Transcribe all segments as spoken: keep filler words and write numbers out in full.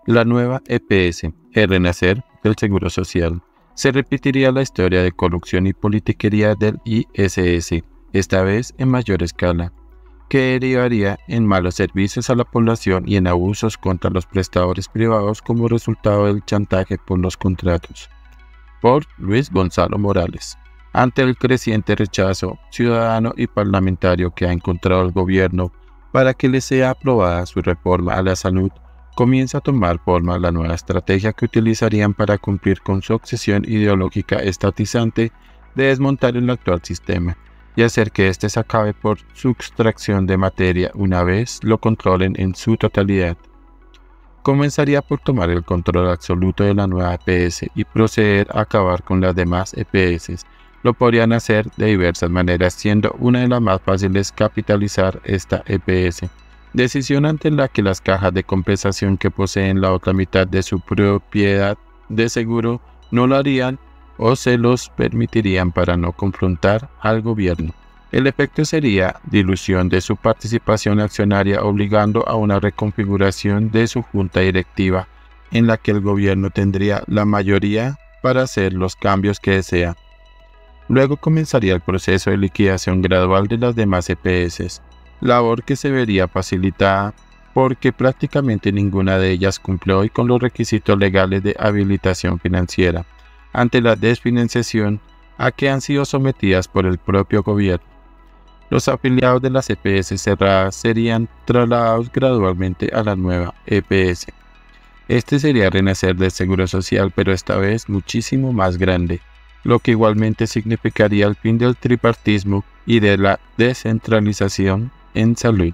La nueva E P S, el renacer del Seguro Social. Se repetiría la historia de corrupción y politiquería del I S S, esta vez en mayor escala, que derivaría en malos servicios a la población y en abusos contra los prestadores privados como resultado del chantaje por los contratos. Por Luis Gonzalo Morales. Ante el creciente rechazo ciudadano y parlamentario que ha encontrado el gobierno para que le sea aprobada su reforma a la salud, comienza a tomar forma la nueva estrategia que utilizarían para cumplir con su obsesión ideológica estatizante de desmontar el actual sistema y hacer que éste se acabe por sustracción de materia una vez lo controlen en su totalidad. Comenzaría por tomar el control absoluto de la nueva E P S y proceder a acabar con las demás E P S. Lo podrían hacer de diversas maneras, siendo una de las más fáciles capitalizar esta E P S. Decisión ante la que las cajas de compensación que poseen la otra mitad de su propiedad de seguro no lo harían o se los permitirían para no confrontar al gobierno. El efecto sería dilución de su participación accionaria, obligando a una reconfiguración de su junta directiva en la que el gobierno tendría la mayoría para hacer los cambios que desea. Luego comenzaría el proceso de liquidación gradual de las demás E P S, labor que se vería facilitada porque prácticamente ninguna de ellas cumple hoy con los requisitos legales de habilitación financiera ante la desfinanciación a que han sido sometidas por el propio gobierno. Los afiliados de las E P S cerradas serían trasladados gradualmente a la nueva E P S. Este sería el renacer del Seguro Social, pero esta vez muchísimo más grande, lo que igualmente significaría el fin del tripartismo y de la descentralización en salud.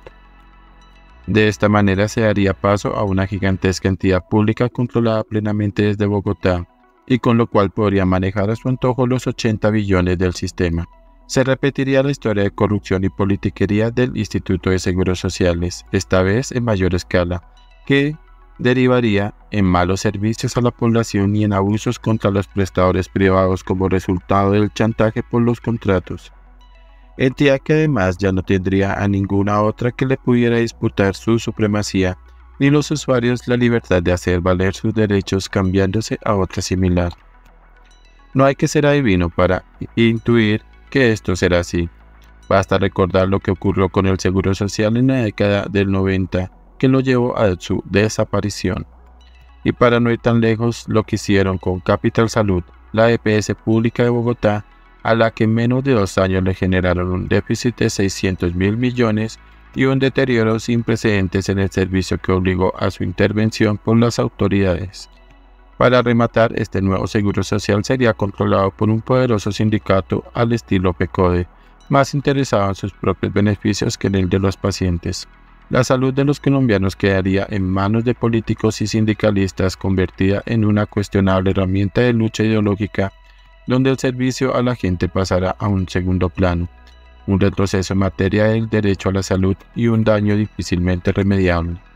De esta manera se daría paso a una gigantesca entidad pública controlada plenamente desde Bogotá y con lo cual podría manejar a su antojo los ochenta billones del sistema. Se repetiría la historia de corrupción y politiquería del Instituto de Seguros Sociales, esta vez en mayor escala, que derivaría en malos servicios a la población y en abusos contra los prestadores privados como resultado del chantaje por los contratos. Entidad que además ya no tendría a ninguna otra que le pudiera disputar su supremacía, ni los usuarios la libertad de hacer valer sus derechos cambiándose a otra similar. No hay que ser adivino para intuir que esto será así. Basta recordar lo que ocurrió con el Seguro Social en la década del noventa, que lo llevó a su desaparición. Y para no ir tan lejos, lo que hicieron con Capital Salud, la E P S pública de Bogotá, a la que en menos de dos años le generaron un déficit de seiscientos mil millones y un deterioro sin precedentes en el servicio que obligó a su intervención por las autoridades. Para rematar, este nuevo Seguro Social sería controlado por un poderoso sindicato al estilo PECODE, más interesado en sus propios beneficios que en el de los pacientes. La salud de los colombianos quedaría en manos de políticos y sindicalistas, convertida en una cuestionable herramienta de lucha ideológica, donde el servicio a la gente pasará a un segundo plano, un retroceso en materia del derecho a la salud y un daño difícilmente remediable.